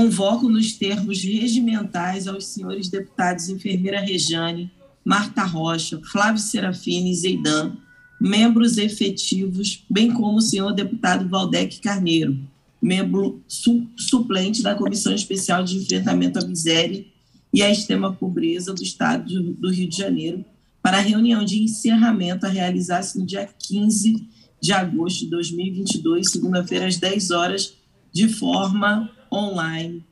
convoco nos termos regimentais aos senhores deputados enfermeira Rejane, Marta Rocha, Flávio Serafini e Zeidan, membros efetivos, bem como o senhor deputado Valdec Carneiro, membro suplente da Comissão Especial de Enfrentamento à Miséria e à Extrema Pobreza do Estado do Rio de Janeiro, para a reunião de encerramento a realizar-se no dia 15 de agosto de 2022, segunda-feira, às 10 horas, de forma online.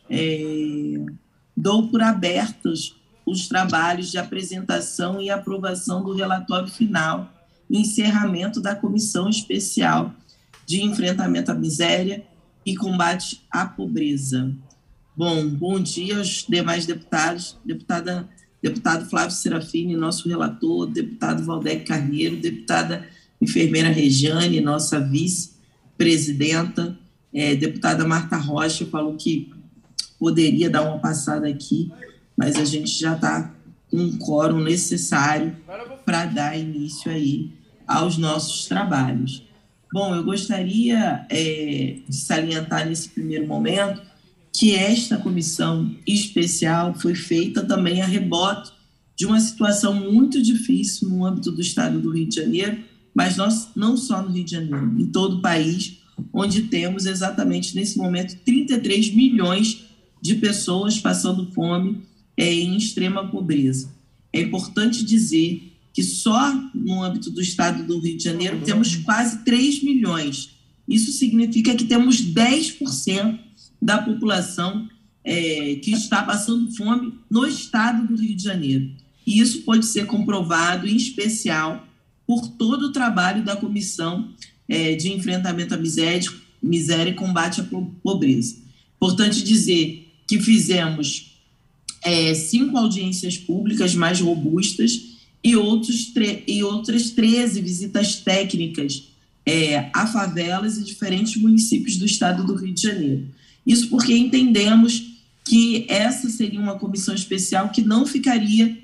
Dou por abertos os trabalhos de apresentação e aprovação do relatório final e encerramento da Comissão Especial de Enfrentamento à Miséria e Combate à Pobreza. Bom dia aos demais deputados, deputado Flávio Serafini, nosso relator, deputado Valdec Carneiro, deputada enfermeira Rejane, nossa vice-presidenta, deputada Marta Rocha, falou que poderia dar uma passada aqui, mas a gente já está com um quórum necessário para dar início aí aos nossos trabalhos. Bom, eu gostaria de salientar nesse primeiro momento que esta comissão especial foi feita também a rebote de uma situação muito difícil no âmbito do estado do Rio de Janeiro, mas não só no Rio de Janeiro, em todo o país, onde temos exatamente nesse momento 33 milhões de pessoas passando fome em extrema pobreza. É importante dizer que só no âmbito do estado do Rio de Janeiro temos quase 3 milhões. Isso significa que temos 10% da população que está passando fome no estado do Rio de Janeiro. E isso pode ser comprovado, em especial, por todo o trabalho da Comissão de Enfrentamento à Miséria e Combate à Pobreza. Importante dizer que fizemos 5 audiências públicas mais robustas e outras 13 visitas técnicas a favelas e diferentes municípios do estado do Rio de Janeiro. Isso porque entendemos que essa seria uma comissão especial que não ficaria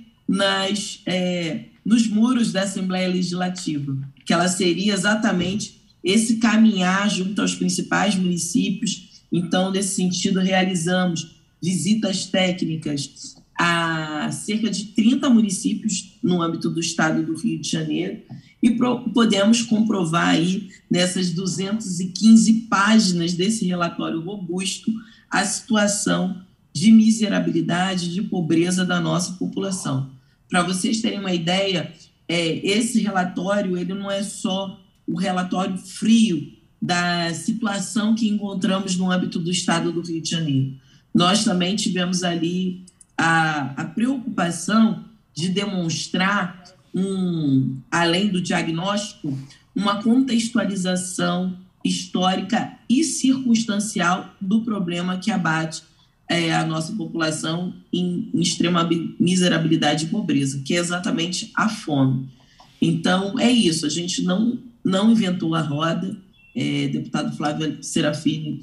nos muros da Assembleia Legislativa, que ela seria exatamente esse caminhar junto aos principais municípios. Então, nesse sentido, realizamos visitas técnicas a cerca de 30 municípios no âmbito do estado do Rio de Janeiro e podemos comprovar aí, nessas 215 páginas desse relatório robusto, a situação de miserabilidade, de pobreza da nossa população. Para vocês terem uma ideia, esse relatório ele não é só o relatório frio da situação que encontramos no âmbito do estado do Rio de Janeiro. Nós também tivemos ali a preocupação de demonstrar, além do diagnóstico, uma contextualização histórica e circunstancial do problema que abate a nossa população em extrema miserabilidade e pobreza, que é exatamente a fome. Então, é isso, a gente não inventou a roda. Deputado Flávio Serafini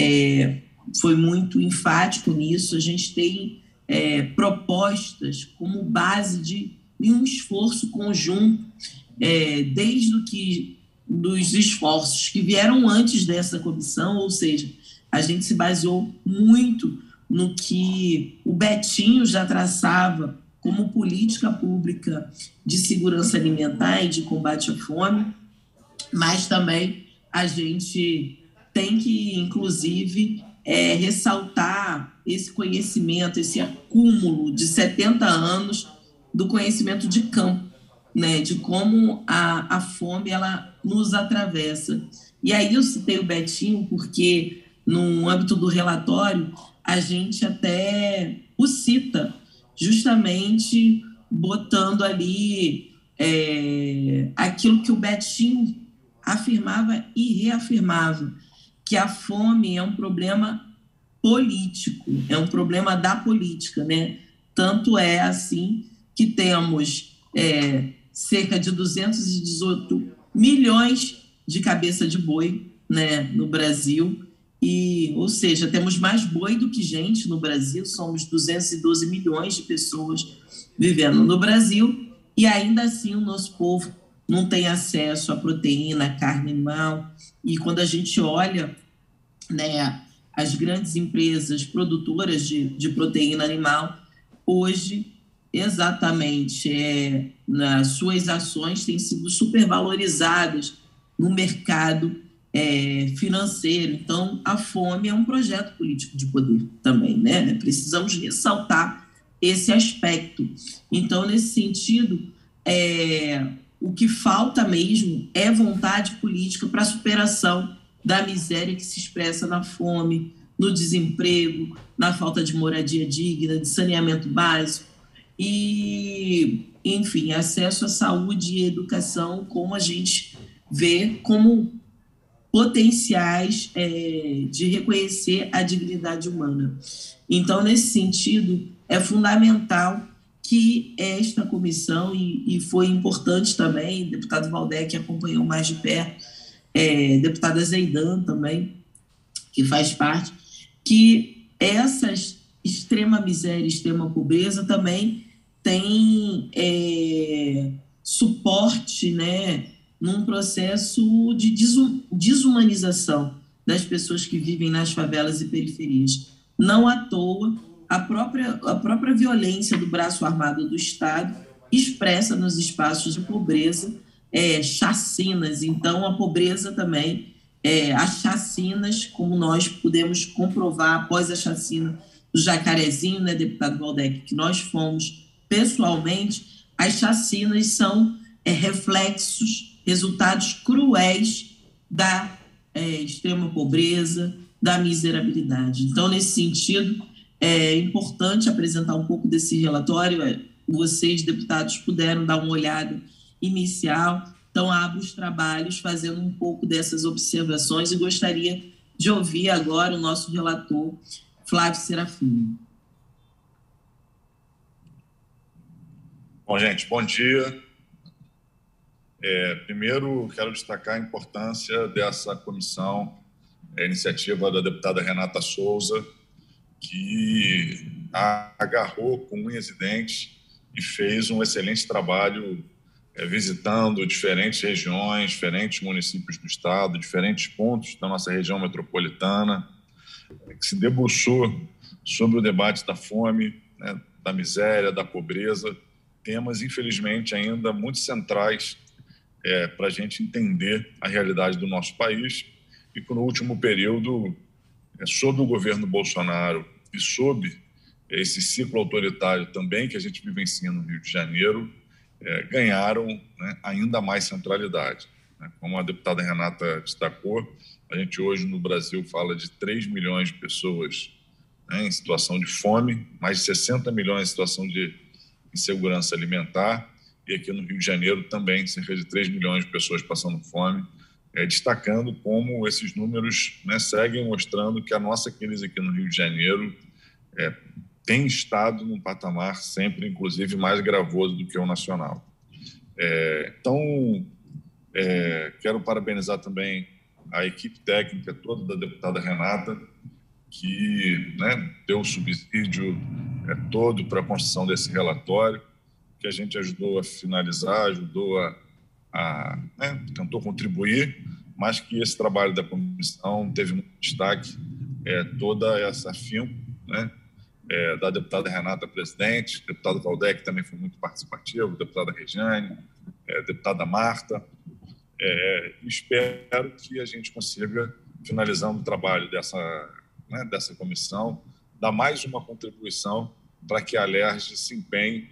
foi muito enfático nisso. A gente tem propostas como base de um esforço conjunto, desde dos esforços que vieram antes dessa comissão, ou seja, a gente se baseou muito no que o Betinho já traçava como política pública de segurança alimentar e de combate à fome, mas também a gente tem que, inclusive, ressaltar esse conhecimento, esse acúmulo de 70 anos do conhecimento de campo, né, de como a fome ela nos atravessa. E aí eu citei o Betinho porque, no âmbito do relatório, a gente até o cita, justamente botando ali aquilo que o Betinho afirmava e reafirmava, que a fome é um problema político, é um problema da política, né? Tanto é assim que temos cerca de 218 milhões de cabeça de boi, né, no Brasil, ou seja, temos mais boi do que gente no Brasil, somos 212 milhões de pessoas vivendo no Brasil, e ainda assim o nosso povo não tem acesso à proteína, à carne animal. E quando a gente olha, né, as grandes empresas produtoras de proteína animal, hoje, exatamente, nas suas ações têm sido supervalorizadas no mercado financeiro. Então, a fome é um projeto político de poder também, né? Precisamos ressaltar esse aspecto. Então, nesse sentido, o que falta mesmo é vontade política para a superação da miséria que se expressa na fome, no desemprego, na falta de moradia digna, de saneamento básico e, enfim, acesso à saúde e educação, como a gente vê como potenciais de reconhecer a dignidade humana. Então, nesse sentido, é fundamental que esta comissão, e foi importante também, o deputado Valdec acompanhou mais de perto, deputada Zeidan também, que faz parte, que essas extrema miséria e extrema pobreza também tem suporte, né, num processo de desumanização das pessoas que vivem nas favelas e periferias. Não à toa, a própria violência do braço armado do Estado expressa nos espaços de pobreza chacinas. Então, a pobreza também, as chacinas, como nós pudemos comprovar após a chacina do Jacarezinho, né, deputado Valdec, que nós fomos pessoalmente, as chacinas são reflexos, resultados cruéis da extrema pobreza, da miserabilidade. Então, nesse sentido, é importante apresentar um pouco desse relatório. Vocês, deputados, puderam dar uma olhada inicial. Então, abro os trabalhos fazendo um pouco dessas observações e gostaria de ouvir agora o nosso relator, Flávio Serafim. Bom, gente, bom dia. Primeiro, quero destacar a importância dessa comissão, a iniciativa da deputada Renata Souza, que agarrou com unhas e dentes e fez um excelente trabalho visitando diferentes regiões, diferentes municípios do estado, diferentes pontos da nossa região metropolitana, que se debruçou sobre o debate da fome, né, da miséria, da pobreza, temas, infelizmente, ainda muito centrais para a gente entender a realidade do nosso país e que no último período, sob o governo Bolsonaro e sob esse ciclo autoritário também que a gente vivencia no Rio de Janeiro, ganharam, né, ainda mais centralidade. Né? Como a deputada Renata destacou, a gente hoje no Brasil fala de 3 milhões de pessoas, né, em situação de fome, mais de 60 milhões em situação de insegurança alimentar, e aqui no Rio de Janeiro também cerca de 3 milhões de pessoas passando fome, destacando como esses números, né, seguem mostrando que a nossa crise aqui no Rio de Janeiro tem estado num patamar sempre, inclusive, mais gravoso do que o nacional. Então, quero parabenizar também a equipe técnica toda da deputada Renata, que, né, deu o subsídio todo para a construção desse relatório, que a gente ajudou a finalizar, ajudou né, tentou contribuir, mas que esse trabalho da comissão teve muito destaque, toda essa afinco, né, da deputada Renata, presidente, deputado Valdec também foi muito participativo, deputada Regiane, deputada Marta. Espero que a gente consiga, finalizando o trabalho dessa comissão, dar mais uma contribuição para que a Alerj se empenhe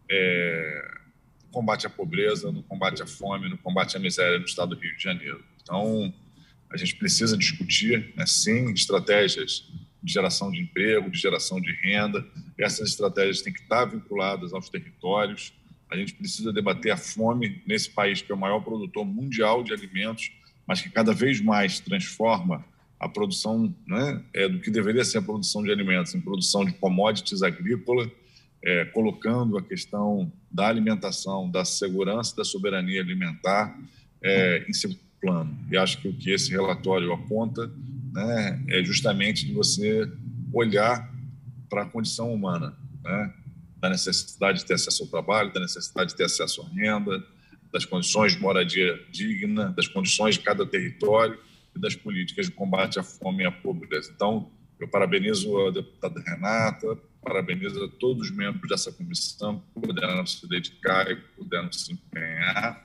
no combate à pobreza, no combate à fome, no combate à miséria no estado do Rio de Janeiro. Então, a gente precisa discutir, né, sim, estratégias de geração de emprego, de geração de renda. Essas estratégias têm que estar vinculadas aos territórios. A gente precisa debater a fome nesse país que é o maior produtor mundial de alimentos, mas que cada vez mais transforma a produção, né, do que deveria ser a produção de alimentos em produção de commodities agrícolas, colocando a questão da alimentação, da segurança, da soberania alimentar em seu plano. E acho que o que esse relatório aponta, né, é justamente de você olhar para a condição humana, né, da necessidade de ter acesso ao trabalho, da necessidade de ter acesso à renda, das condições de moradia digna, das condições de cada território, e das políticas de combate à fome e à pobreza. Então, eu parabenizo a deputada Renata, parabenizo a todos os membros dessa comissão que puderam se dedicar e puderam se empenhar.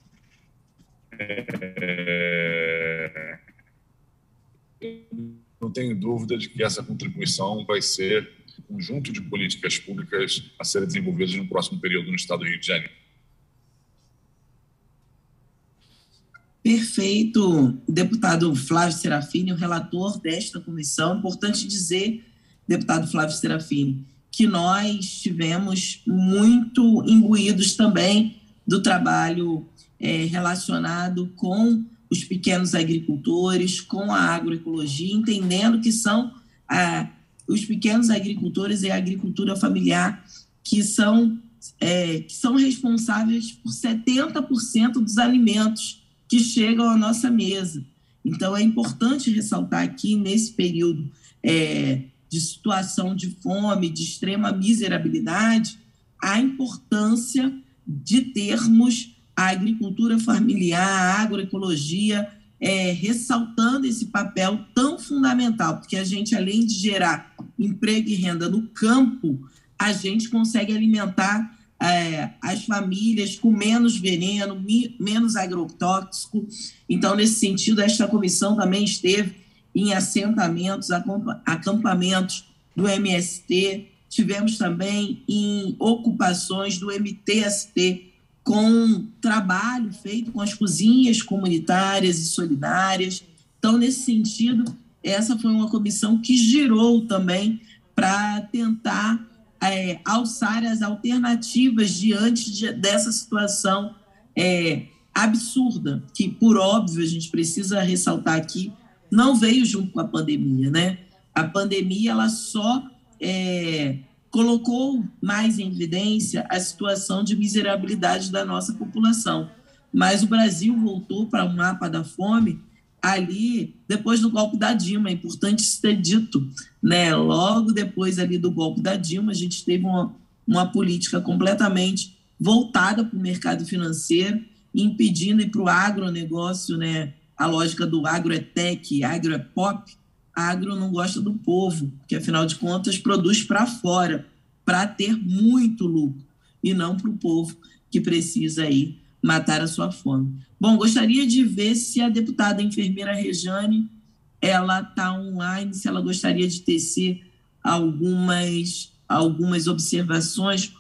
Não tenho dúvida de que essa contribuição vai ser um conjunto de políticas públicas a serem desenvolvidas no próximo período no Estado do Rio de Janeiro. Perfeito, deputado Flávio Serafini, o relator desta comissão. Importante dizer, deputado Flávio Serafini, que nós estivemos muito imbuídos também do trabalho relacionado com os pequenos agricultores, com a agroecologia, entendendo que são os pequenos agricultores e a agricultura familiar que são responsáveis por 70% dos alimentos que chegam à nossa mesa. Então, é importante ressaltar aqui, nesse período de situação de fome, de extrema miserabilidade, a importância de termos a agricultura familiar, a agroecologia, ressaltando esse papel tão fundamental, porque a gente, além de gerar emprego e renda no campo, a gente consegue alimentar as famílias com menos veneno, menos agrotóxico. Então, nesse sentido, esta comissão também esteve em assentamentos, acampamentos do MST, tivemos também em ocupações do MTST, com trabalho feito com as cozinhas comunitárias e solidárias. Então, nesse sentido, essa foi uma comissão que girou também para tentar alçar as alternativas diante dessa situação absurda, que, por óbvio, a gente precisa ressaltar aqui, não veio junto com a pandemia, né? A pandemia, ela só colocou mais em evidência a situação de miserabilidade da nossa população. Mas o Brasil voltou para o mapa da fome ali depois do golpe da Dilma, é importante isso ter dito, né? Logo depois ali do golpe da Dilma, a gente teve uma política completamente voltada para o mercado financeiro, impedindo ir para o agronegócio, né? A lógica do agro é tech, agro é pop. Agro não gosta do povo, que afinal de contas produz para fora, para ter muito lucro, e não para o povo que precisa aí matar a sua fome. Bom, gostaria de ver se a deputada enfermeira Rejane, ela está online, se ela gostaria de tecer algumas observações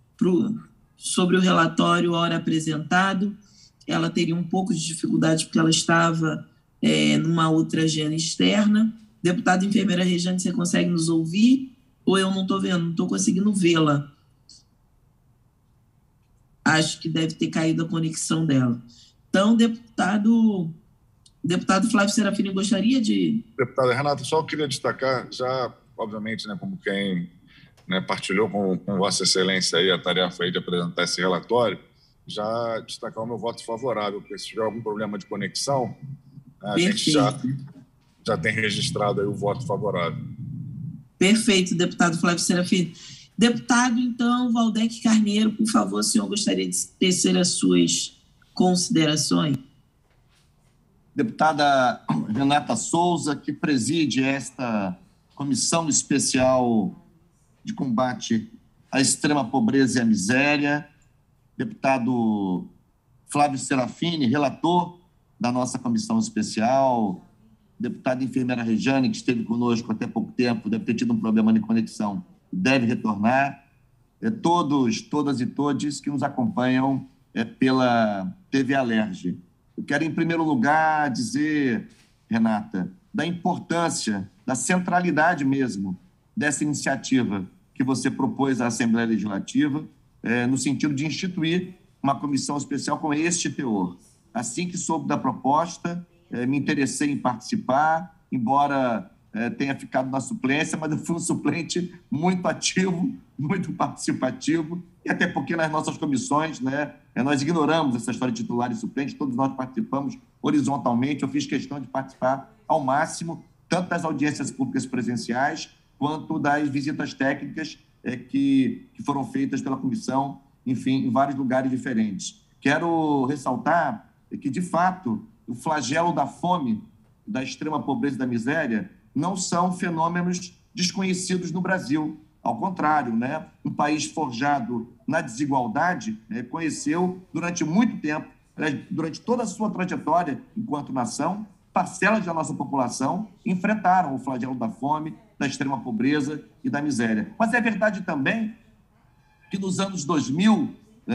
sobre o relatório ora apresentado. Ela teria um pouco de dificuldade porque ela estava numa outra agenda externa. Deputada enfermeira Rejane, você consegue nos ouvir? Ou eu não estou vendo, não estou conseguindo vê-la. Acho que deve ter caído a conexão dela. Então, deputado Flávio Serafini, gostaria de... Deputada Renata, só queria destacar, já, obviamente, né, como quem partilhou com Vossa Excelência aí a tarefa aí de apresentar esse relatório, já destacar o meu voto favorável, porque se tiver algum problema de conexão, a gente já tem registrado aí o voto favorável. Perfeito, deputado Flávio Serafini. Deputado, então, Valdec Carneiro, por favor, o senhor gostaria de tecer as suas considerações? Deputada Renata Souza, que preside esta Comissão Especial de Combate à Extrema Pobreza e à Miséria. Deputado Flávio Serafini, relator da nossa Comissão Especial. Deputada enfermeira Rejane, que esteve conosco até pouco tempo, deve ter tido um problema de conexão, deve retornar. Todas e todes que nos acompanham pela TV Alerj. Eu quero, em primeiro lugar, dizer, Renata, da importância, da centralidade mesmo dessa iniciativa que você propôs à Assembleia Legislativa, no sentido de instituir uma comissão especial com este teor. Assim que soube da proposta, me interessei em participar, embora tenha ficado na suplência, mas eu fui um suplente muito ativo, muito participativo, e até porque nas nossas comissões, nós ignoramos essa história de titular e suplente, todos nós participamos horizontalmente. Eu fiz questão de participar ao máximo, tanto das audiências públicas presenciais, quanto das visitas técnicas que foram feitas pela comissão, enfim, em vários lugares diferentes. Quero ressaltar que, de fato, o flagelo da fome da extrema pobreza e da miséria não são fenômenos desconhecidos no Brasil. Ao contrário, né? Um país forjado na desigualdade conheceu durante muito tempo, durante toda a sua trajetória enquanto nação, parcelas da nossa população enfrentaram o flagelo da fome, da extrema pobreza e da miséria. Mas é verdade também que nos anos 2000,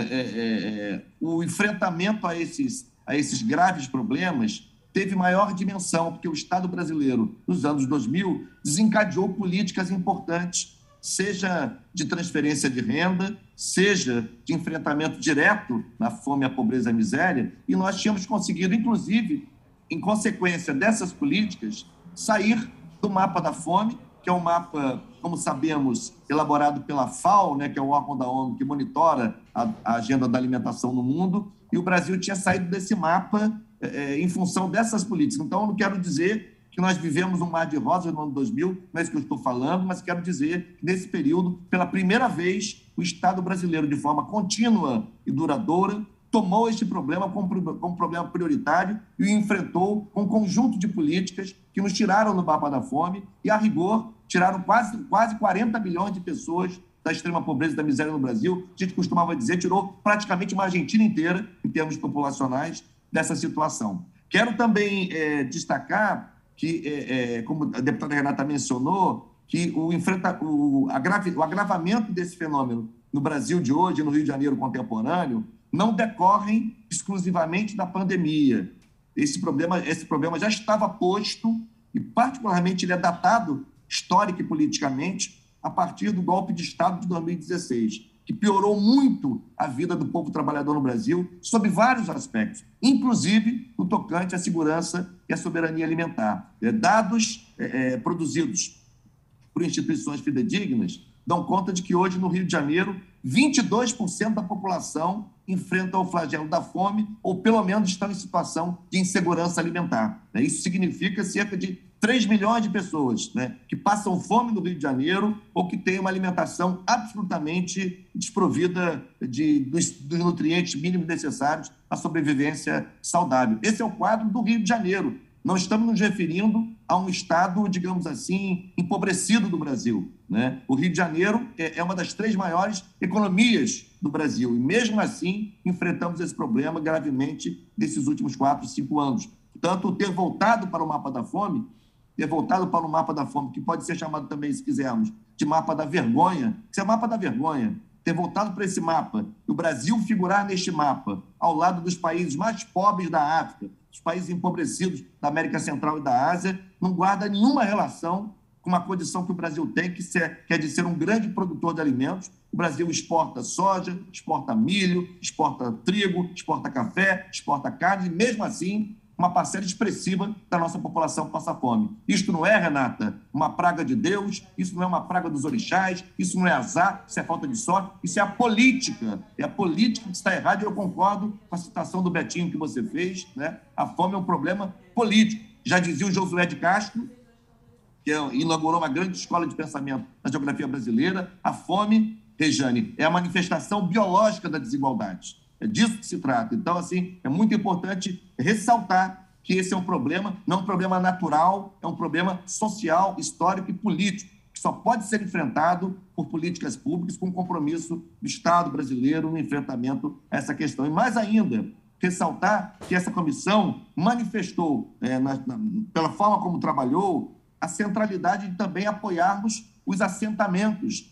o enfrentamento a esses graves problemas teve maior dimensão, porque o Estado brasileiro, nos anos 2000, desencadeou políticas importantes, seja de transferência de renda, seja de enfrentamento direto na fome, a pobreza e a miséria, e nós tínhamos conseguido, inclusive, em consequência dessas políticas, sair do mapa da fome, que é um mapa, como sabemos, elaborado pela FAO, né, que é o órgão da ONU que monitora a agenda da alimentação no mundo, e o Brasil tinha saído desse mapa em função dessas políticas. Então, eu não quero dizer que nós vivemos um mar de rosas no ano 2000, não é isso que eu estou falando, mas quero dizer que, nesse período, pela primeira vez, o Estado brasileiro, de forma contínua e duradoura, tomou este problema como problema prioritário e o enfrentou com um conjunto de políticas que nos tiraram do mapa da fome e, a rigor, tiraram quase 40 milhões de pessoas da extrema pobreza e da miséria no Brasil. A gente costumava dizer, tirou praticamente uma Argentina inteira, em termos populacionais, dessa situação. Quero também destacar que, como a deputada Renata mencionou, que o agravamento desse fenômeno no Brasil de hoje, no Rio de Janeiro contemporâneo, não decorrem exclusivamente da pandemia. Esse problema já estava posto e, particularmente, ele é datado histórica e politicamente a partir do golpe de Estado de 2016, que piorou muito a vida do povo trabalhador no Brasil, sob vários aspectos, inclusive no tocante à segurança e à soberania alimentar. Dados produzidos por instituições fidedignas dão conta de que hoje, no Rio de Janeiro, 22% da população enfrenta o flagelo da fome ou, pelo menos, estão em situação de insegurança alimentar. Isso significa cerca de 3 milhões de pessoas, né, que passam fome no Rio de Janeiro ou que têm uma alimentação absolutamente desprovida dos nutrientes mínimos necessários à sobrevivência saudável. Esse é o quadro do Rio de Janeiro. Não estamos nos referindo a um estado, digamos assim, empobrecido do Brasil, né? O Rio de Janeiro é uma das 3 maiores economias do Brasil e, mesmo assim, enfrentamos esse problema gravemente nesses últimos 4, 5 anos. Portanto, ter voltado para o mapa da fome, que pode ser chamado também, se quisermos, de mapa da vergonha, que é o mapa da vergonha, ter voltado para esse mapa, e o Brasil figurar neste mapa, ao lado dos países mais pobres da África, os países empobrecidos da América Central e da Ásia, não guarda nenhuma relação com uma condição que o Brasil tem, que é de ser um grande produtor de alimentos. O Brasil exporta soja, exporta milho, exporta trigo, exporta café, exporta carne, e mesmo assim, uma parcela expressiva da nossa população passa fome. Isto não é, Renata, uma praga de Deus, isso não é uma praga dos orixás, isso não é azar, isso é falta de sorte, isso é a política. É a política que está errada, e eu concordo com a citação do Betinho que você fez, né? A fome é um problema político. Já dizia o Josué de Castro, que inaugurou uma grande escola de pensamento na geografia brasileira, a fome, Rejane, é a manifestação biológica da desigualdade. É disso que se trata. Então, assim, é muito importante ressaltar que esse é um problema, não um problema natural, é um problema social, histórico e político, que só pode ser enfrentado por políticas públicas com compromisso do Estado brasileiro no enfrentamento a essa questão. E mais ainda, ressaltar que essa comissão manifestou, pela forma como trabalhou, a centralidade de também apoiarmos os assentamentos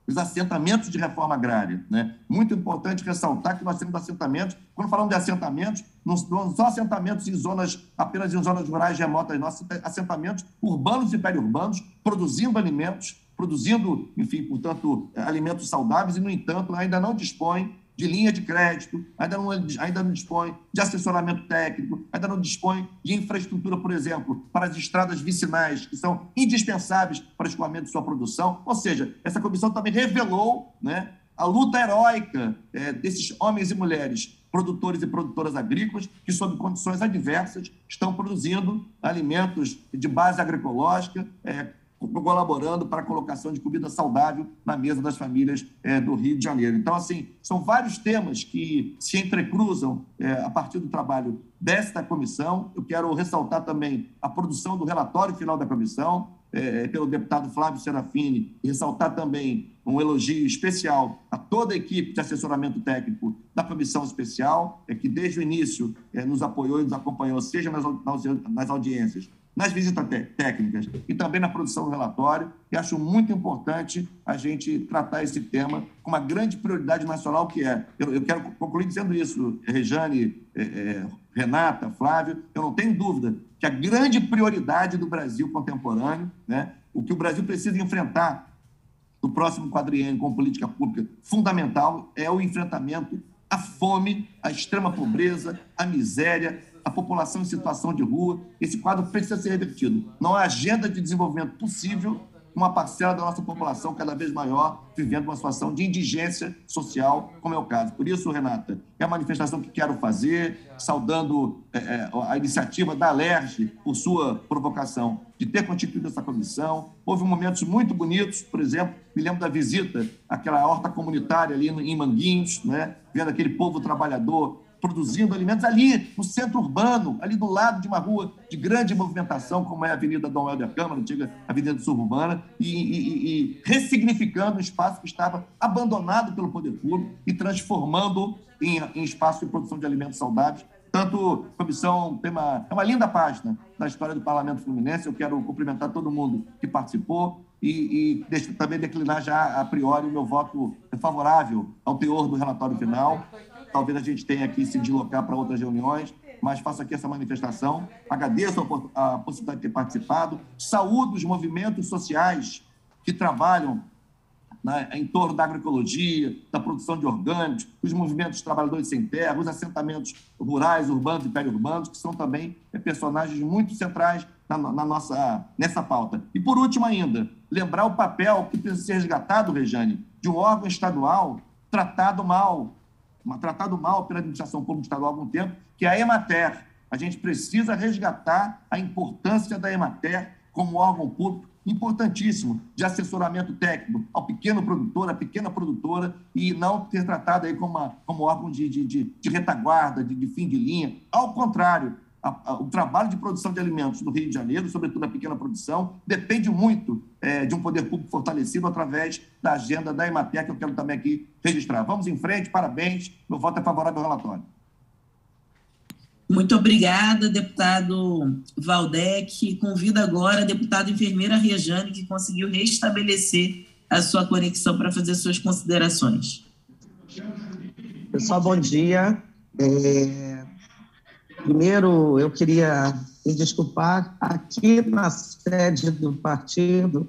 de reforma agrária, né? Muito importante ressaltar que nós temos assentamentos, quando falamos de assentamentos, não são assentamentos apenas em zonas rurais remotas, nós assentamentos urbanos e periurbanos, produzindo alimentos, enfim, portanto, alimentos saudáveis e, no entanto, ainda não dispõem de linha de crédito, ainda não dispõe de assessoramento técnico, ainda não dispõe de infraestrutura, por exemplo, para as estradas vicinais, que são indispensáveis para o escoamento de sua produção. Ou seja, essa comissão também revelou, né, a luta heróica desses homens e mulheres, produtores e produtoras agrícolas, que, sob condições adversas, estão produzindo alimentos de base agroecológica, colaborando para a colocação de comida saudável na mesa das famílias do Rio de Janeiro. Então, assim, são vários temas que se entrecruzam a partir do trabalho desta comissão. Eu quero ressaltar também a produção do relatório final da comissão, pelo deputado Flávio Serafini, e ressaltar também um elogio especial a toda a equipe de assessoramento técnico da comissão especial, que desde o início nos apoiou e nos acompanhou, seja nas audiências, nas visitas técnicas e também na produção do relatório. E acho muito importante a gente tratar esse tema com uma grande prioridade nacional, que é... Eu quero concluir dizendo isso, Rejane, Renata, Flávio, eu não tenho dúvida que a grande prioridade do Brasil contemporâneo, né, o que o Brasil precisa enfrentar no próximo quadriênio com política pública fundamental é o enfrentamento à fome, à extrema pobreza, à miséria, a população em situação de rua. Esse quadro precisa ser revertido. Não há agenda de desenvolvimento possível com uma parcela da nossa população cada vez maior vivendo uma situação de indigência social, como é o caso. Por isso, Renata, é a manifestação que quero fazer, saudando a iniciativa da Alerj por sua provocação de ter constituído essa comissão. Houve momentos muito bonitos, por exemplo, me lembro da visita àquela horta comunitária ali em Manguinhos, né? Vendo aquele povo trabalhador produzindo alimentos ali no centro urbano, ali do lado de uma rua de grande movimentação, como é a Avenida Dom Helder Câmara, antiga Avenida Suburbana, e ressignificando um espaço que estava abandonado pelo poder público e transformando em espaço de produção de alimentos saudáveis. Tanto a comissão tem uma linda página na história do Parlamento Fluminense. Eu quero cumprimentar todo mundo que participou e também declinar já a priori o meu voto favorável ao teor do relatório final. Talvez a gente tenha que se deslocar para outras reuniões, mas faço aqui essa manifestação. Agradeço a possibilidade de ter participado. Saúdo os movimentos sociais que trabalham em torno da agroecologia, da produção de orgânicos, os movimentos de trabalhadores sem terra, os assentamentos rurais, urbanos e periurbanos, que são também personagens muito centrais nessa pauta. E, por último ainda, lembrar o papel que precisa ser resgatado, Rejane, de um órgão estadual tratado mal pela administração pública estadual há algum tempo, que é a Emater. A gente precisa resgatar a importância da Emater como órgão público importantíssimo de assessoramento técnico ao pequeno produtor, à pequena produtora, e não ter tratado aí como órgão de retaguarda, de fim de linha. Ao contrário, o trabalho de produção de alimentos no Rio de Janeiro, sobretudo a pequena produção, depende muito de um poder público fortalecido através da agenda da Emater, que eu quero também aqui registrar. Vamos em frente, parabéns, meu voto é favorável ao relatório. Muito obrigada, deputado Valdec. Convido agora a deputada enfermeira Rejane, que conseguiu restabelecer a sua conexão para fazer suas considerações. Pessoal, bom dia. Primeiro, eu queria me desculpar. Aqui na sede do partido,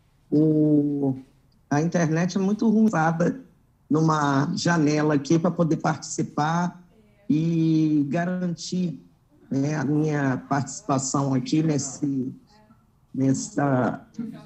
a internet é muito ruim, numa janela aqui para poder participar e garantir, né, a minha participação aqui nessa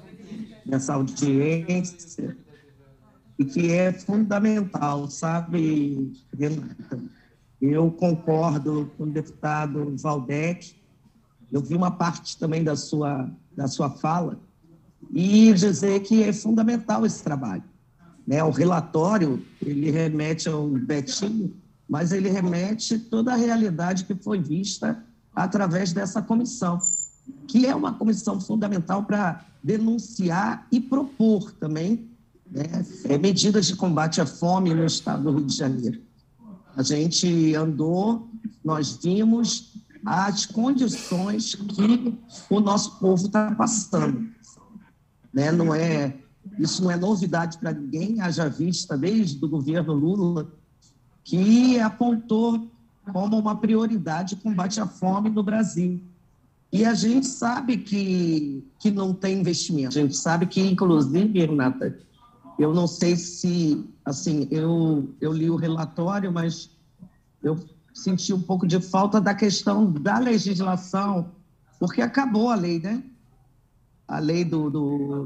audiência, e que é fundamental, sabe, Renata? Eu concordo com o deputado Valdec. Eu vi uma parte também da sua fala, e dizer que é fundamental esse trabalho, né? O relatório, ele remete ao Betinho, mas ele remete toda a realidade que foi vista através dessa comissão, que é uma comissão fundamental para denunciar e propor também, né, medidas de combate à fome no estado do Rio de Janeiro. A gente andou, nós vimos as condições que o nosso povo está passando, né? Isso não é novidade para ninguém, haja vista desde o governo Lula, que apontou como uma prioridade o combate à fome no Brasil. E a gente sabe que não tem investimento. A gente sabe que, inclusive, Renata, eu não sei se, assim, eu li o relatório, mas eu senti um pouco de falta da questão da legislação, porque acabou a lei, né? A lei do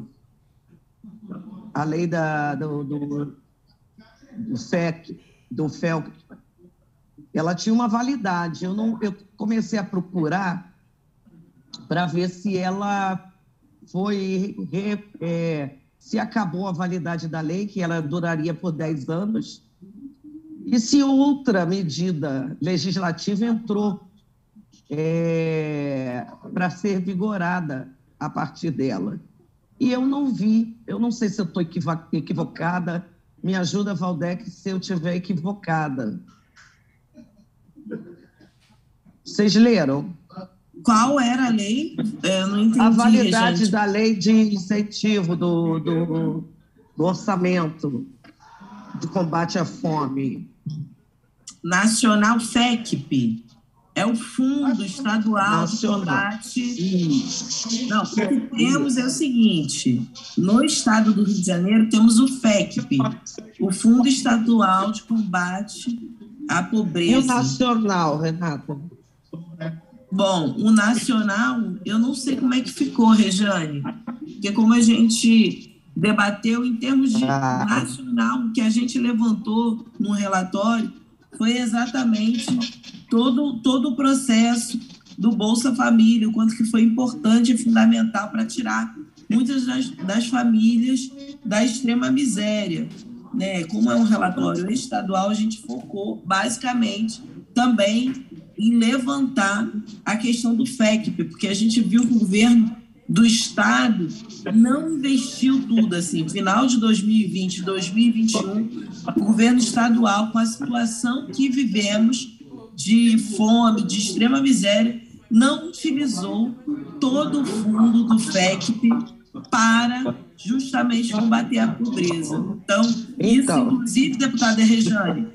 FEC, do FELC, ela tinha uma validade. Eu comecei a procurar para ver se ela se acabou a validade da lei, que ela duraria por 10 anos, e se outra medida legislativa entrou para ser vigorada a partir dela. E eu não vi, eu não sei se eu estou equivocada, me ajuda, Valdec, se eu estiver equivocada. Vocês leram? Qual era a lei? Eu não entendi, a validade gente. Da lei de incentivo do orçamento de combate à fome. Nacional FECP. É o Fundo Estadual de Combate... Não, o que temos é o seguinte, no estado do Rio de Janeiro temos o FECP, o Fundo Estadual de Combate à Pobreza. E o nacional, Renata? Bom, o nacional, eu não sei como é que ficou, Rejane, porque como a gente debateu em termos de nacional, o que a gente levantou no relatório foi exatamente todo o processo do Bolsa Família, o quanto que foi importante e fundamental para tirar muitas das famílias da extrema miséria, né? Como é um relatório estadual, a gente focou basicamente também em levantar a questão do FECP, porque a gente viu que o governo do Estado não investiu tudo, assim, final de 2020, 2021, o governo estadual, com a situação que vivemos de fome, de extrema miséria, não utilizou todo o fundo do FECP para justamente combater a pobreza. Então, isso, inclusive, deputada Rejane,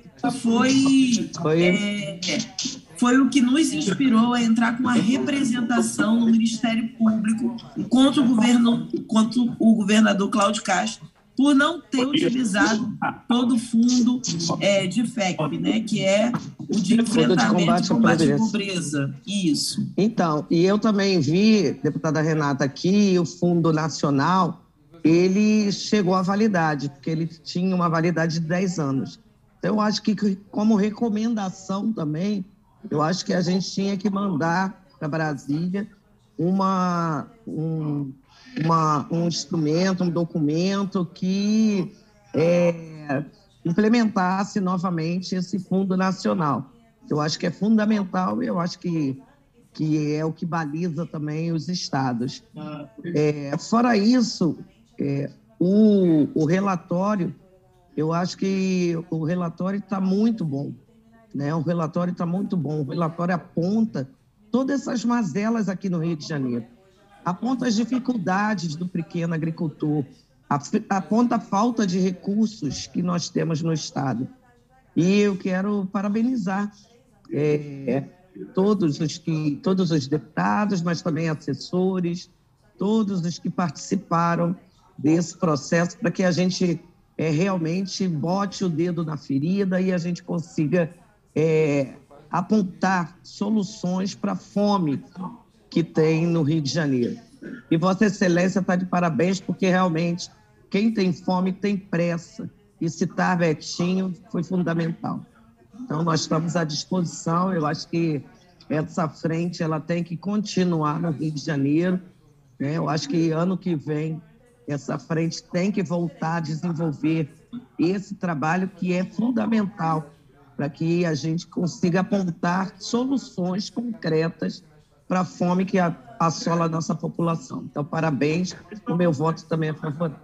foi o que nos inspirou a entrar com a representação no Ministério Público contra o governador Cláudio Castro, por não ter utilizado todo o fundo de FECP, né, que é o de enfrentamento e combate à pobreza. Isso. Então, e eu também vi, deputada Renata, que o Fundo Nacional, ele chegou à validade, porque ele tinha uma validade de 10 anos. Então, eu acho que, como recomendação também, eu acho que a gente tinha que mandar para Brasília um instrumento, um documento que implementasse novamente esse Fundo Nacional. Eu acho que é fundamental e eu acho que é o que baliza também os estados. Fora isso, o relatório, eu acho que o relatório está muito bom. Né? O relatório está muito bom. O relatório aponta todas essas mazelas aqui no Rio de Janeiro. Aponta as dificuldades do pequeno agricultor, aponta a falta de recursos que nós temos no Estado. E eu quero parabenizar todos os deputados, mas também assessores, todos os que participaram desse processo, para que a gente realmente bote o dedo na ferida e a gente consiga apontar soluções para a fome que tem no Rio de Janeiro. E Vossa Excelência está de parabéns, porque realmente quem tem fome tem pressa. E citar Betinho foi fundamental. Então, nós estamos à disposição. Eu acho que essa frente ela tem que continuar no Rio de Janeiro. Né? Eu acho que ano que vem essa frente tem que voltar a desenvolver esse trabalho que é fundamental para que a gente consiga apontar soluções concretas para a fome que assola a nossa população. Então, parabéns. O meu voto também é favorável.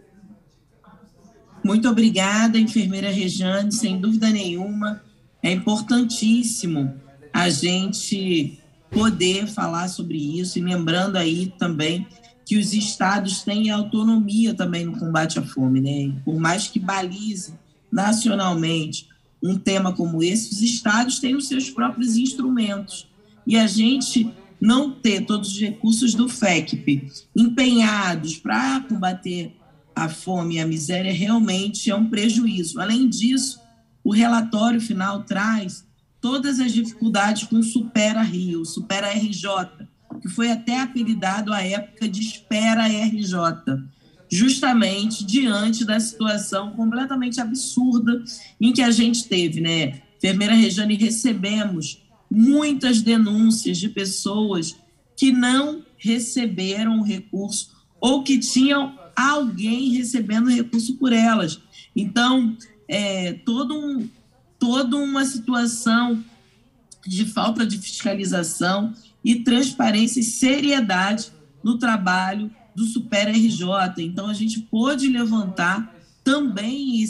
Muito obrigada, enfermeira Rejane. Sem dúvida nenhuma, é importantíssimo a gente poder falar sobre isso, e lembrando aí também que os estados têm autonomia também no combate à fome, né? Por mais que balize nacionalmente um tema como esse, os estados têm os seus próprios instrumentos. E a gente não ter todos os recursos do FECP empenhados para combater a fome e a miséria realmente é um prejuízo. Além disso, o relatório final traz todas as dificuldades com o Supera Rio, o Supera RJ, que foi até apelidado à época de Espera RJ, justamente diante da situação completamente absurda em que a gente teve, né? Enfermeira Rejane, recebemos muitas denúncias de pessoas que não receberam o recurso ou que tinham alguém recebendo recurso por elas. Então, toda uma situação de falta de fiscalização e transparência e seriedade no trabalho do Super RJ. Então, a gente pôde levantar também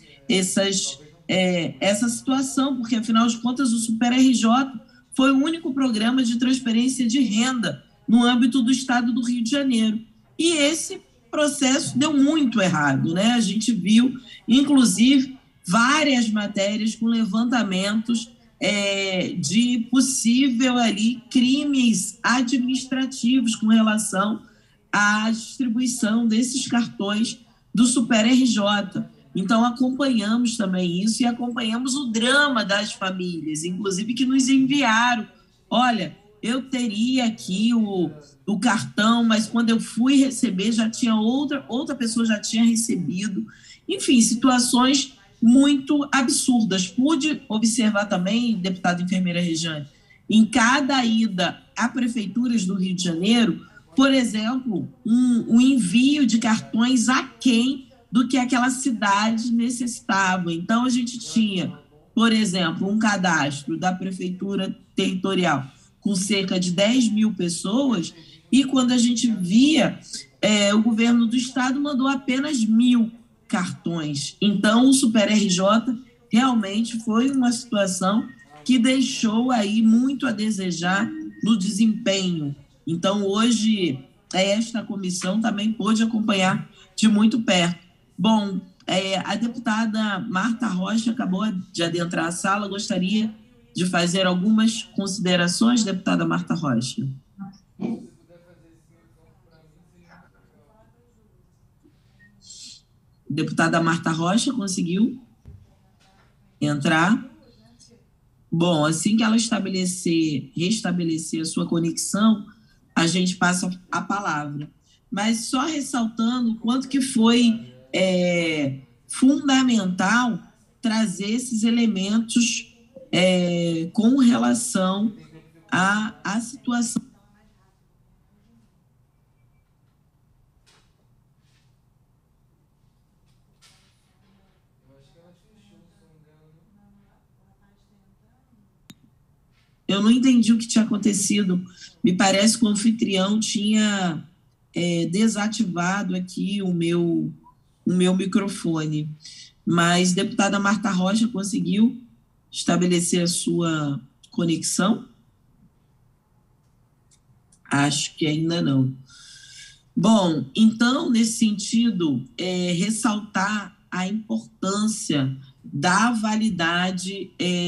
essa situação, porque, afinal de contas, o Super RJ foi o único programa de transferência de renda no âmbito do estado do Rio de Janeiro. E esse processo deu muito errado, né? A gente viu, inclusive, várias matérias com levantamentos de possível ali crimes administrativos com relação à distribuição desses cartões do Super RJ. Então, acompanhamos também isso e acompanhamos o drama das famílias, inclusive que nos enviaram. Olha, eu teria aqui o cartão, mas quando eu fui receber, já tinha outra pessoa já tinha recebido. Enfim, situações muito absurdas. Pude observar também, deputada enfermeira Rejane, em cada ida a prefeituras do Rio de Janeiro, por exemplo, um envio de cartões aquém do que aquela cidade necessitava. Então, a gente tinha, por exemplo, um cadastro da prefeitura territorial com cerca de 10 mil pessoas, e quando a gente via, o governo do estado mandou apenas 1.000 cartões. Então, o Super RJ realmente foi uma situação que deixou aí muito a desejar no desempenho. Então, hoje, esta comissão também pôde acompanhar de muito perto. Bom, a deputada Marta Rocha acabou de adentrar a sala. Gostaria de fazer algumas considerações, deputada Marta Rocha. Deputada Marta Rocha conseguiu entrar? Bom, assim que ela restabelecer a sua conexão, a gente passa a palavra. Mas só ressaltando o quanto que foi fundamental trazer esses elementos com relação à situação. Eu não entendi o que tinha acontecido. Me parece que o anfitrião tinha desativado aqui o meu microfone. Mas, deputada Marta Rocha, conseguiu estabelecer a sua conexão? Acho que ainda não. Bom, então, nesse sentido, ressaltar a importância da validade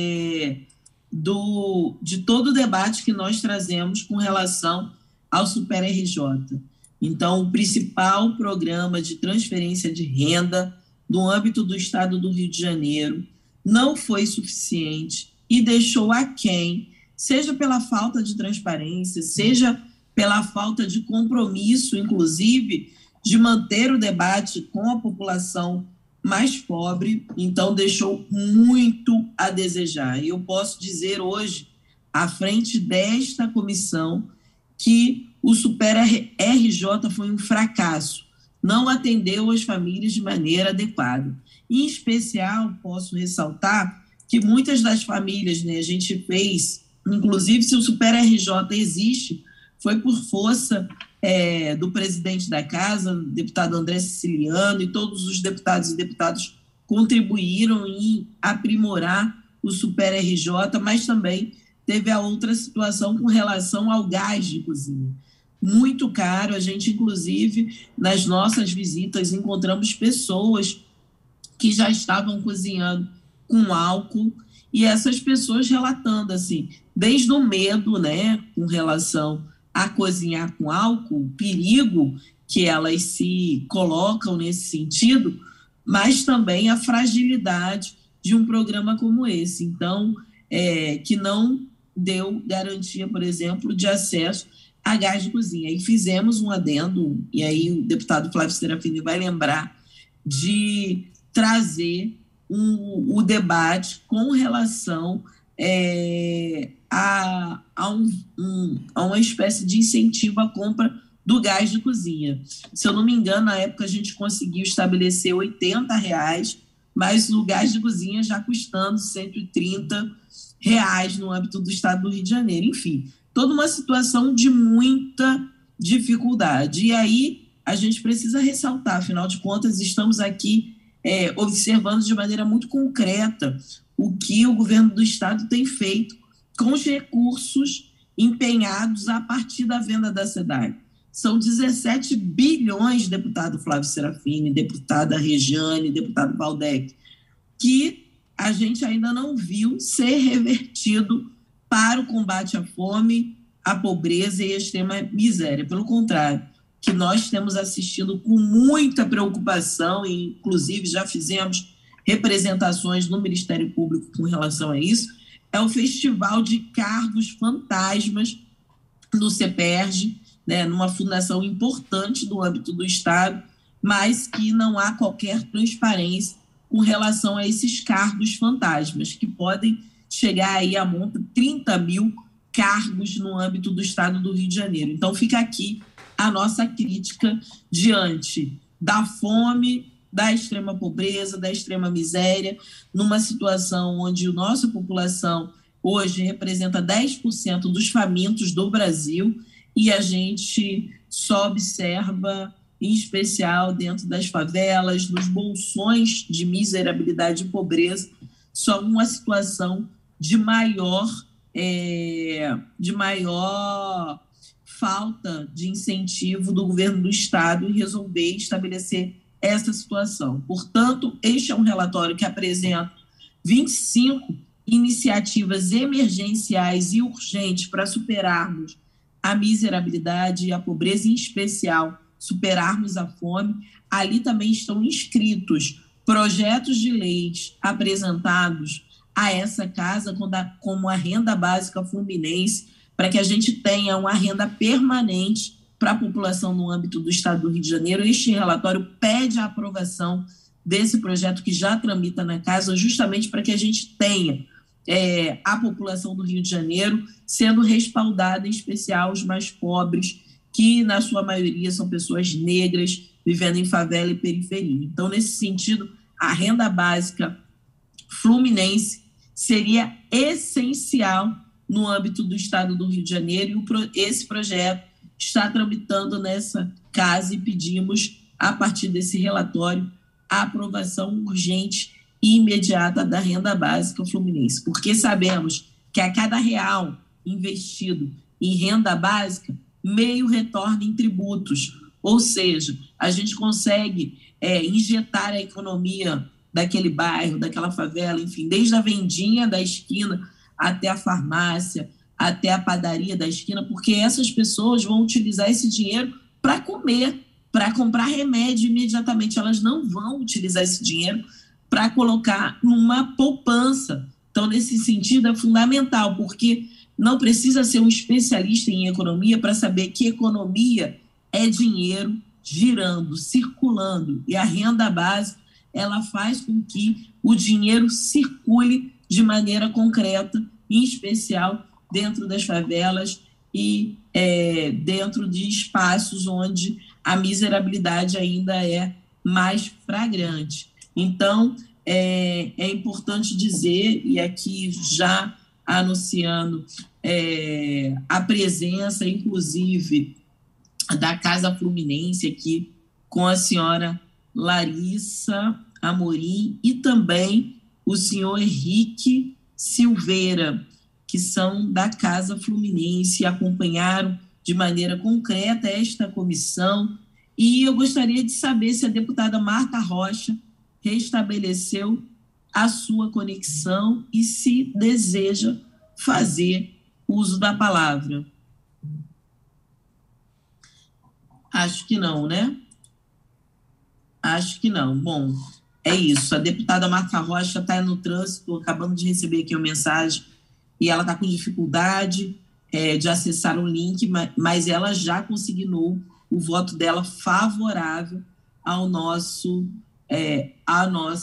de todo o debate que nós trazemos com relação ao Super RJ. Então, o principal programa de transferência de renda no âmbito do estado do Rio de Janeiro não foi suficiente e deixou aquém, seja pela falta de transparência, seja pela falta de compromisso, inclusive, de manter o debate com a população mais pobre. Então, deixou muito a desejar. E eu posso dizer hoje, à frente desta comissão, que o Super RJ foi um fracasso, não atendeu as famílias de maneira adequada. Em especial, posso ressaltar que muitas das famílias, né, a gente fez, inclusive se o Super RJ existe, foi por força do presidente da casa, deputado André Siciliano, e todos os deputados e deputadas contribuíram em aprimorar o Super RJ, mas também teve a outra situação com relação ao gás de cozinha. Muito caro, a gente, inclusive, nas nossas visitas, encontramos pessoas que já estavam cozinhando com álcool, e essas pessoas relatando, assim, desde o medo, né, com relação a cozinhar com álcool, o perigo que elas se colocam nesse sentido, mas também a fragilidade de um programa como esse. Então, que não deu garantia, por exemplo, de acesso a gás de cozinha. E fizemos um adendo, e aí o deputado Flávio Serafini vai lembrar, de trazer o debate com relação a uma espécie de incentivo à compra do gás de cozinha. Se eu não me engano, na época a gente conseguiu estabelecer R$ 80, mas o gás de cozinha já custando R$ 130 no âmbito do estado do Rio de Janeiro. Enfim, toda uma situação de muita dificuldade. E aí a gente precisa ressaltar, afinal de contas, estamos aqui observando de maneira muito concreta o que o governo do estado tem feito com os recursos empenhados a partir da venda da SEDAI. São 17 bilhões, deputado Flávio Serafini, deputada Regiane, deputado Valdec, que a gente ainda não viu ser revertido para o combate à fome, à pobreza e à extrema miséria. Pelo contrário, que nós temos assistido com muita preocupação, e inclusive já fizemos representações no Ministério Público com relação a isso, é o Festival de Cargos Fantasmas no CEPERJ, né, numa fundação importante do âmbito do Estado, mas que não há qualquer transparência com relação a esses cargos fantasmas, que podem chegar aí a monta 30 mil cargos no âmbito do Estado do Rio de Janeiro. Então, fica aqui a nossa crítica diante da fome, da extrema pobreza, da extrema miséria, numa situação onde a nossa população hoje representa 10% dos famintos do Brasil, e a gente só observa, em especial dentro das favelas, nos bolsões de miserabilidade e pobreza, só uma situação de maior falta de incentivo do governo do Estado em resolver estabelecer essa situação. Portanto, este é um relatório que apresenta 25 iniciativas emergenciais e urgentes para superarmos a miserabilidade e a pobreza, em especial, superarmos a fome. Ali também estão inscritos projetos de leis apresentados a essa casa, como a renda básica fluminense, para que a gente tenha uma renda permanente para a população no âmbito do Estado do Rio de Janeiro. Este relatório pede a aprovação desse projeto que já tramita na casa, justamente para que a gente tenha a população do Rio de Janeiro sendo respaldada, em especial os mais pobres, que na sua maioria são pessoas negras, vivendo em favela e periferia. Então, nesse sentido, a renda básica fluminense seria essencial no âmbito do Estado do Rio de Janeiro, e esse projeto está tramitando nessa casa, e pedimos, a partir desse relatório, a aprovação urgente e imediata da renda básica fluminense, porque sabemos que a cada real investido em renda básica, meio retorna em tributos, ou seja, a gente consegue injetar a economia daquele bairro, daquela favela, enfim, desde a vendinha da esquina até a farmácia, até a padaria da esquina, porque essas pessoas vão utilizar esse dinheiro para comer, para comprar remédio imediatamente. Elas não vão utilizar esse dinheiro para colocar numa poupança. Então, nesse sentido, é fundamental, porque não precisa ser um especialista em economia para saber que economia é dinheiro girando, circulando, e a renda básica ela faz com que o dinheiro circule de maneira concreta, em especial dentro das favelas e dentro de espaços onde a miserabilidade ainda é mais flagrante. Então, é importante dizer, e aqui já anunciando a presença, inclusive, da Casa Fluminense aqui com a senhora Larissa Amorim e também o senhor Henrique Silveira, que são da Casa Fluminense, acompanharam de maneira concreta esta comissão. E eu gostaria de saber se a deputada Marta Rocha restabeleceu a sua conexão e se deseja fazer uso da palavra. Acho que não, né? Acho que não. Bom, é isso. A deputada Marta Rocha está no trânsito, acabamos de receber aqui uma mensagem, e ela está com dificuldade de acessar o link, mas ela já consignou o voto dela favorável ao nosso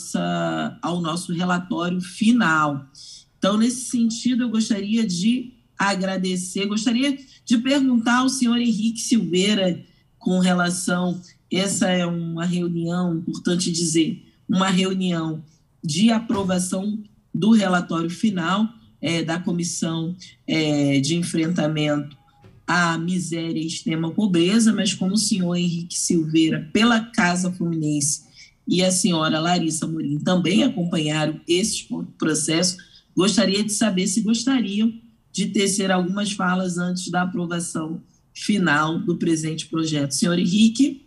relatório final. Então, nesse sentido, eu gostaria de agradecer. Gostaria de perguntar ao senhor Henrique Silveira com relação, essa é uma reunião, importante dizer, uma reunião de aprovação do relatório final da Comissão de Enfrentamento à Miséria e Extrema Pobreza, mas como o senhor Henrique Silveira, pela Casa Fluminense, e a senhora Larissa Amorim também acompanharam esse processo, gostaria de saber se gostariam de tecer algumas falas antes da aprovação final do presente projeto. Senhor Henrique?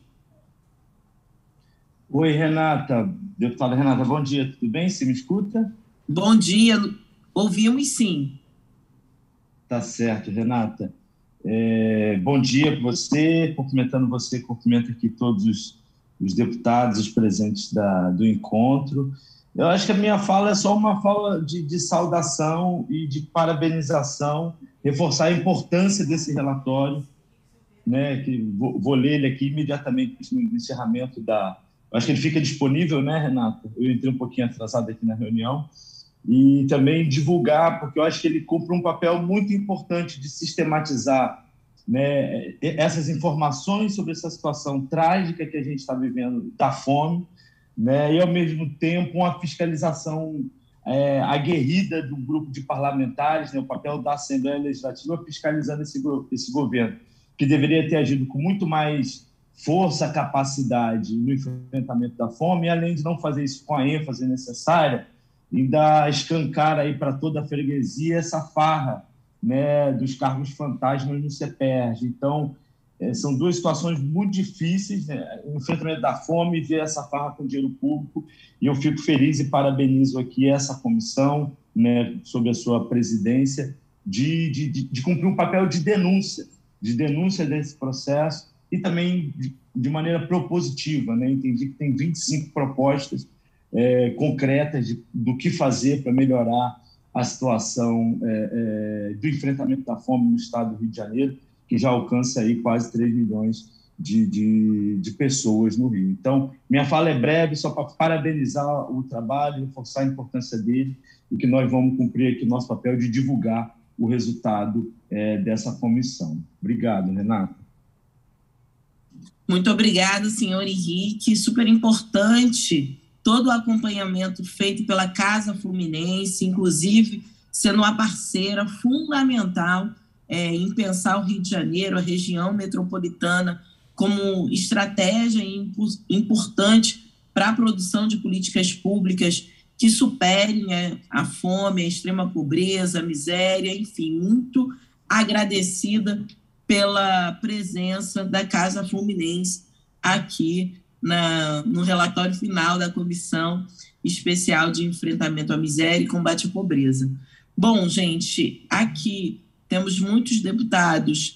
Oi, Renata. Deputada Renata, bom dia. Tudo bem? Você me escuta? Bom dia. Ouvimos, sim. Tá certo, Renata. Bom dia para você. Cumprimentando você, cumprimento aqui todos os deputados, os presentes do encontro. Eu acho que a minha fala é só uma fala de saudação e de parabenização, reforçar a importância desse relatório, né, que vou ler ele aqui imediatamente no encerramento acho que ele fica disponível, né, Renata? Eu entrei um pouquinho atrasado aqui na reunião. E também divulgar, porque eu acho que ele cumpre um papel muito importante de sistematizar, né, essas informações sobre essa situação trágica que a gente está vivendo da fome, né, e, ao mesmo tempo, uma fiscalização aguerrida do grupo de parlamentares, né, o papel da Assembleia Legislativa fiscalizando esse governo, que deveria ter agido com muito mais força, capacidade no enfrentamento da fome, e, além de não fazer isso com a ênfase necessária, ainda escancar aí para toda a freguesia essa farra, né, dos cargos fantasmas no CEPERJ. Então, são duas situações muito difíceis, né, o enfrentamento da fome e ver essa farra com dinheiro público, e eu fico feliz e parabenizo aqui essa comissão, né, sob a sua presidência, de cumprir um papel de denúncia desse processo e também de maneira propositiva, né? Entendi que tem 25 propostas concretas do que fazer para melhorar a situação do enfrentamento da fome no estado do Rio de Janeiro, que já alcança aí quase 3 milhões de pessoas no Rio. Então, minha fala é breve, só para parabenizar o trabalho, reforçar a importância dele, e que nós vamos cumprir aqui o nosso papel de divulgar o resultado dessa comissão. Obrigado, Renata. Muito obrigada, senhor Henrique. Super importante todo o acompanhamento feito pela Casa Fluminense, inclusive sendo uma parceira fundamental em pensar o Rio de Janeiro, a região metropolitana, como estratégia importante para a produção de políticas públicas que superem a fome, a extrema pobreza, a miséria, enfim, muito agradecida pela presença da Casa Fluminense aqui no relatório final da Comissão Especial de Enfrentamento à Miséria e Combate à Pobreza. Bom, gente, aqui temos muitos deputados,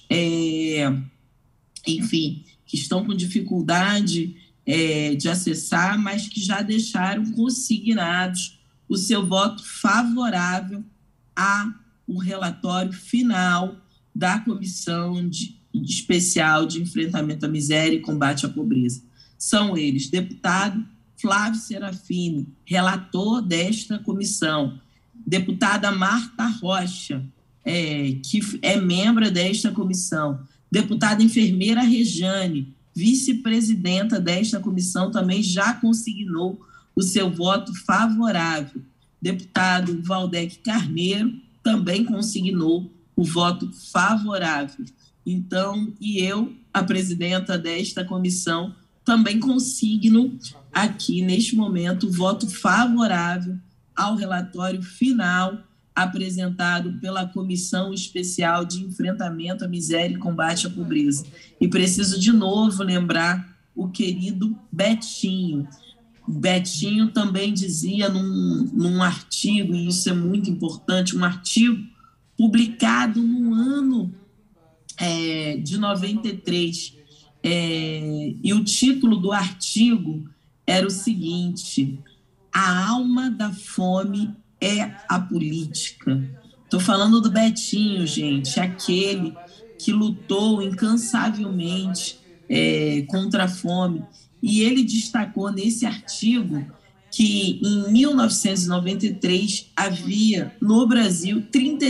enfim, que estão com dificuldade de acessar, mas que já deixaram consignados o seu voto favorável ao relatório final da Comissão Especial de Enfrentamento à Miséria e Combate à Pobreza. São eles: deputado Flávio Serafini, relator desta comissão; deputada Marta Rocha, que é membro desta comissão; deputada enfermeira Rejane, vice-presidenta desta comissão, também já consignou o seu voto favorável; deputado Valdec Carneiro também consignou o voto favorável. Então, e eu, a presidenta desta comissão, também consigno aqui, neste momento, o voto favorável ao relatório final apresentado pela Comissão Especial de Enfrentamento à Miséria e Combate à Pobreza. E preciso de novo lembrar o querido Betinho. Betinho também dizia num artigo, e isso é muito importante, um artigo publicado no ano de 93, e o título do artigo era o seguinte: a alma da fome é a política. Estou falando do Betinho, gente, aquele que lutou incansavelmente contra a fome. E ele destacou nesse artigo que em 1993 havia no Brasil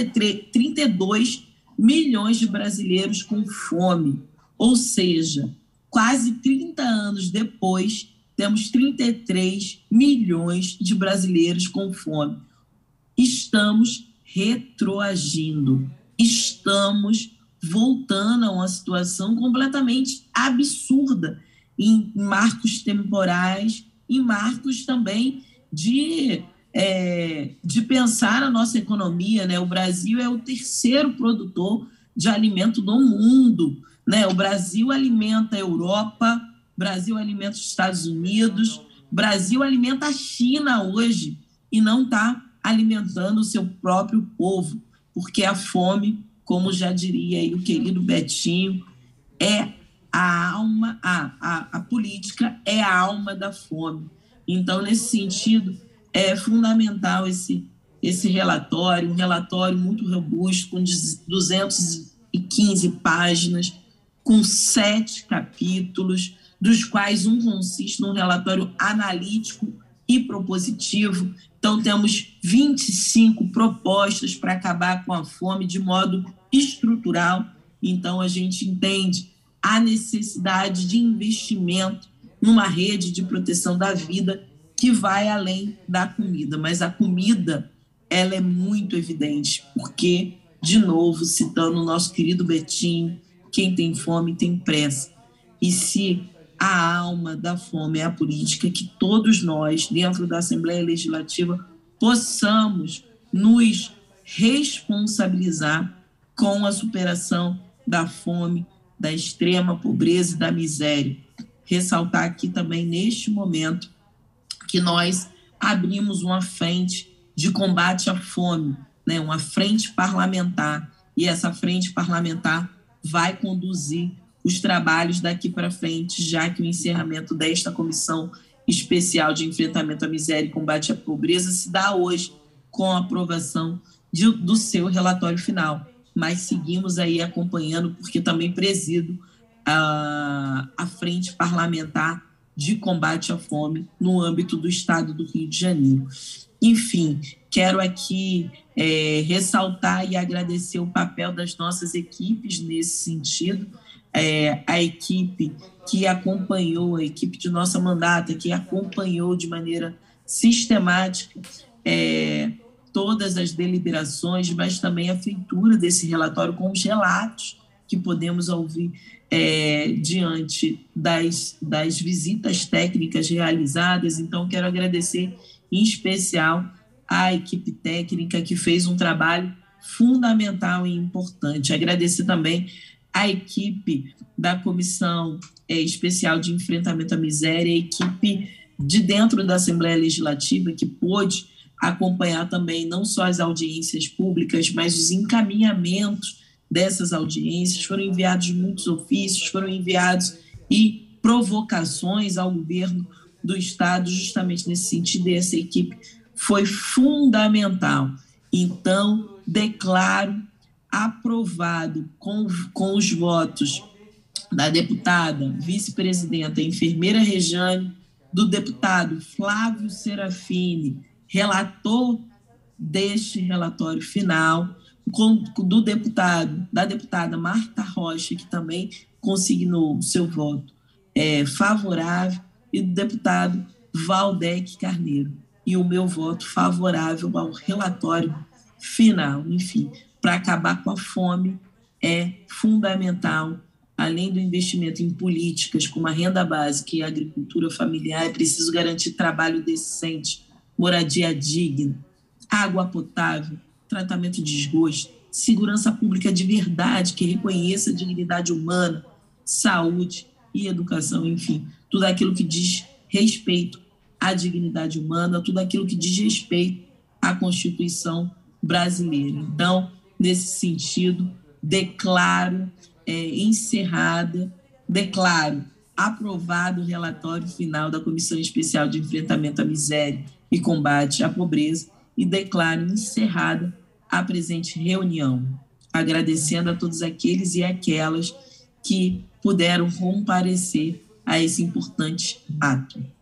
32 milhões de brasileiros com fome, ou seja, quase 30 anos depois, temos 33 milhões de brasileiros com fome. Estamos retroagindo, estamos voltando a uma situação completamente absurda em marcos temporais, em marcos também de pensar a nossa economia, né? O Brasil é o terceiro produtor de alimento do mundo, né? O Brasil alimenta a Europa, o Brasil alimenta os Estados Unidos, o Brasil alimenta a China hoje e não está alimentando o seu próprio povo, porque a fome, como já diria aí o querido Betinho, é a alma, a política é a alma da fome. Então, nesse sentido, é fundamental esse relatório, um relatório muito robusto, com 215 páginas, com 7 capítulos, dos quais um consiste num relatório analítico e propositivo. Então, temos 25 propostas para acabar com a fome de modo estrutural. Então, a gente entende a necessidade de investimento numa rede de proteção da vida que vai além da comida. Mas a comida, ela é muito evidente, porque, de novo, citando o nosso querido Betinho, quem tem fome tem pressa. E se a alma da fome é a política, que todos nós, dentro da Assembleia Legislativa, possamos nos responsabilizar com a superação da fome, da extrema pobreza e da miséria. Ressaltar aqui também, neste momento, que nós abrimos uma frente de combate à fome, né? Uma frente parlamentar, e essa frente parlamentar vai conduzir os trabalhos daqui para frente, já que o encerramento desta Comissão Especial de Enfrentamento à Miséria e Combate à Pobreza se dá hoje com a aprovação do seu relatório final. Mas seguimos aí acompanhando, porque também presido a Frente Parlamentar de Combate à Fome no âmbito do Estado do Rio de Janeiro. Enfim, quero aqui ressaltar e agradecer o papel das nossas equipes nesse sentido, a equipe que acompanhou, a equipe de nossa mandata, que acompanhou de maneira sistemática todas as deliberações, mas também a feitura desse relatório com os relatos que podemos ouvir diante das visitas técnicas realizadas. Então, quero agradecer em especial à equipe técnica que fez um trabalho fundamental e importante. Agradecer também à equipe da Comissão Especial de Enfrentamento à Miséria, a equipe de dentro da Assembleia Legislativa, que pôde acompanhar também não só as audiências públicas, mas os encaminhamentos dessas audiências. Foram enviados muitos ofícios, foram enviados e provocações ao governo do Estado, justamente nesse sentido, e essa equipe foi fundamental. Então, declaro aprovado com os votos da deputada vice-presidenta enfermeira Rejane, do deputado Flávio Serafini, relator deste relatório final, da deputada Marta Rocha, que também consignou o seu voto favorável, e do deputado Valdec Carneiro, e o meu voto favorável ao relatório final. Enfim, para acabar com a fome é fundamental, além do investimento em políticas como a renda básica e a agricultura familiar, é preciso garantir trabalho decente, moradia digna, água potável, tratamento de esgoto, segurança pública de verdade, que reconheça a dignidade humana, saúde e educação, enfim, tudo aquilo que diz respeito à dignidade humana, tudo aquilo que diz respeito à Constituição brasileira. Então, nesse sentido, declaro aprovado o relatório final da Comissão Especial de Enfrentamento à Miséria e Combate à Pobreza, e declaro encerrada a presente reunião, agradecendo a todos aqueles e aquelas que puderam comparecer a esse importante ato.